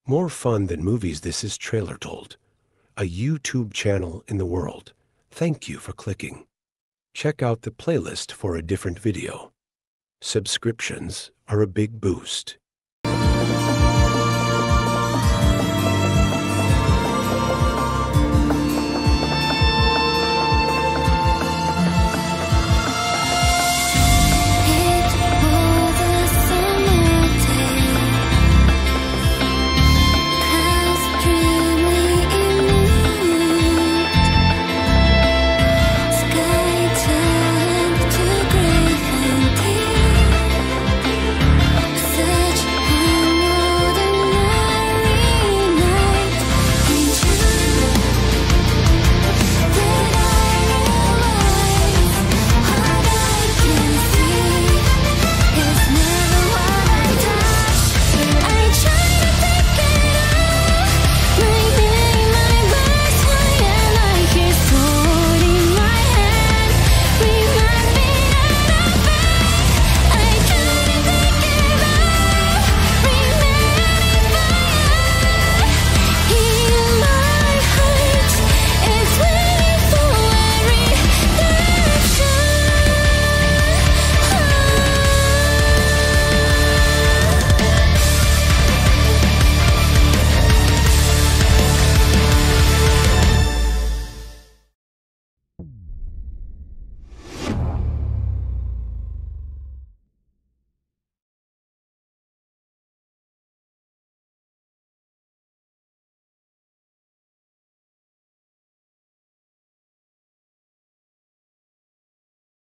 More fun than movies, this is Trailer Told, a YouTube channel in the world. Thank you for clicking. Check out the playlist for a different video. Subscriptions are a big boost.